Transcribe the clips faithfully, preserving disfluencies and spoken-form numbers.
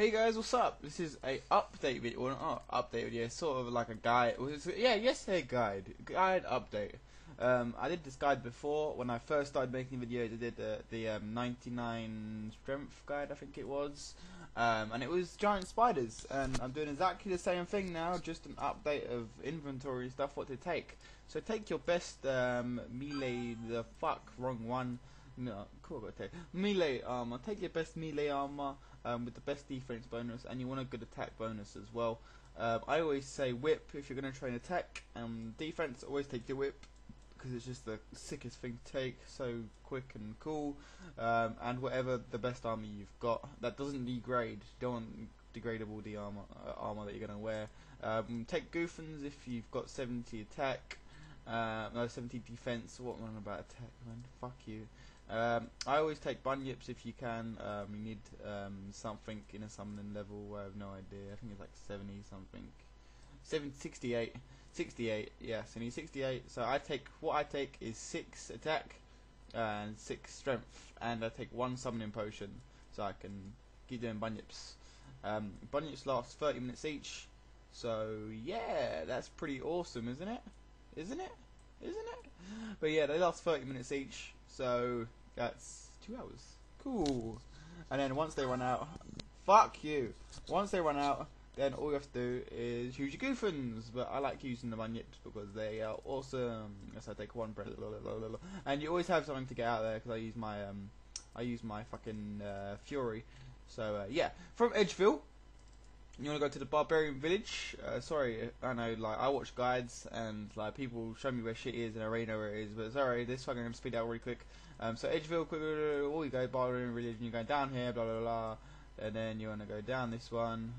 Hey guys, what's up? This is a update video, well not update video, sort of like a guide, yeah, yesterday guide, guide update. Um, I did this guide before, when I first started making videos. I did the, the um, ninety-nine strength guide, I think it was, um, and it was giant spiders, and I'm doing exactly the same thing now, just an update of inventory stuff, what to take. So take your best um, melee, the fuck, wrong one, no, cool, got to take melee armor, take your best melee armor, Um, with the best defense bonus, and you want a good attack bonus as well. Um, I always say whip if you're going to train attack. Um, defense, always take your whip because it's just the sickest thing to take, so quick and cool. Um, and whatever the best armor you've got that doesn't degrade. You don't want degradable the armor uh, armor that you're going to wear. Um, take Goofens if you've got seventy attack. Uh, no, seventy defense. What am I on about attack, man? Fuck you. Um, I always take bunyips if you can. Um, you need um, something in a summoning level. I have no idea. I think it's like seventy something. seventy, sixty-eight. sixty-eight, yes, I need sixty-eight. So I take, what I take is six attack and six strength. And I take one summoning potion so I can keep doing bunyips. Um, bunyips last thirty minutes each. So yeah, that's pretty awesome, isn't it? Isn't it? Isn't it? But yeah, they last thirty minutes each. So that's two hours. Cool. And then once they run out, fuck you. Once they run out, then all you have to do is use your Goofens. But I like using the bunyips because they are awesome. Yes, I take one bread, and you always have something to get out there because I use my um, I use my fucking uh, Fury. So uh, yeah, from Edgeville. You want to go to the Barbarian Village? Uh, sorry, I know, like, I watch guides and, like, people show me where shit is and I already know where it is, but sorry, this fucking going to speed out really quick. Um, so Edgeville, quick, all you go, Barbarian Village, and you go down here, blah, blah, blah, and then you want to go down this one,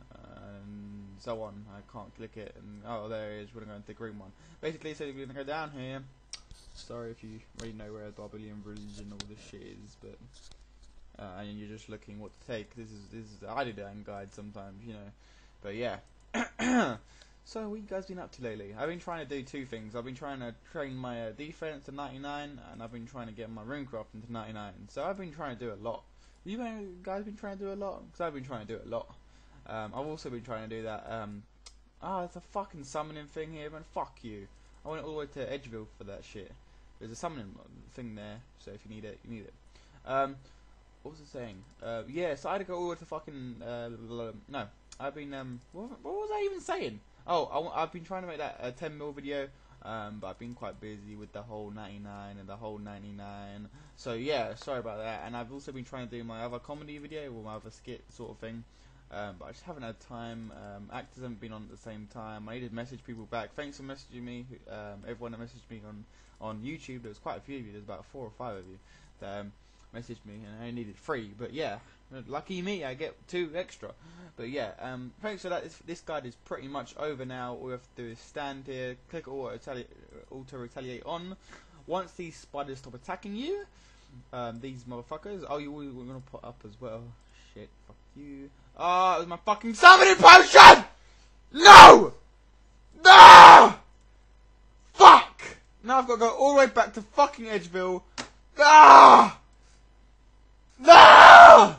and so on. I can't click it, and, oh, there it is, we're going to go into the green one. Basically, so you're going to go down here. Sorry if you already know where the Barbarian Village and all this shit is, but... Uh, and you're just looking what to take. This is this is I do that in guides sometimes, you know. But yeah. So what you guys been up to lately? I've been trying to do two things. I've been trying to train my uh, defense to ninety-nine, and I've been trying to get my runecraft into ninety-nine. So I've been trying to do a lot. You guys been trying to do a lot? Because I've been trying to do a lot. Um, I've also been trying to do that. Um, oh, there's a fucking summoning thing here, man. Fuck you. I went all the way to Edgeville for that shit. There's a summoning thing there, so if you need it, you need it. Um. What was I saying? Uh, yeah, so I had to go all the way to fucking, uh, no, I've been, um, what, what was I even saying? Oh, I w I've been trying to make that a ten mil video, um, but I've been quite busy with the whole ninety-nine and the whole ninety-nine, so yeah, sorry about that. And I've also been trying to do my other comedy video, or my other skit sort of thing, um, but I just haven't had time. Um, actors haven't been on at the same time. I need to message people back. Thanks for messaging me, um, everyone that messaged me on, on YouTube. There was quite a few of you, there's about four or five of you, that, um, messaged me, and I needed three, but yeah, lucky me, I get two extra. But yeah, um, thanks for that. This, this guide is pretty much over now. All you have to do is stand here, click auto retaliate, auto retaliate on. Once these spiders stop attacking you, um, these motherfuckers. Oh, you we're gonna put up as well. Shit, fuck you. Ah, oh, it was my fucking summoning potion. No, no, fuck. Now I've got to go all the way back to fucking Edgeville. Ah. No!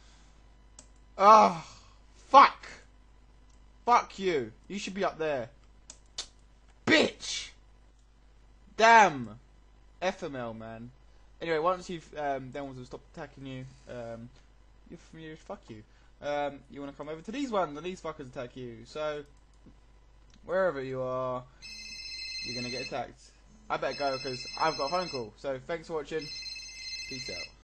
Oh, fuck. Fuck you. You should be up there. Bitch! Damn. F M L, man. Anyway, once you've, um, then once they've stopped attacking you, um, you're familiar, fuck you. Um, you want to come over to these ones, and these fuckers attack you. So, wherever you are, you're going to get attacked. I better go, because I've got a phone call. So, thanks for watching. Peace out.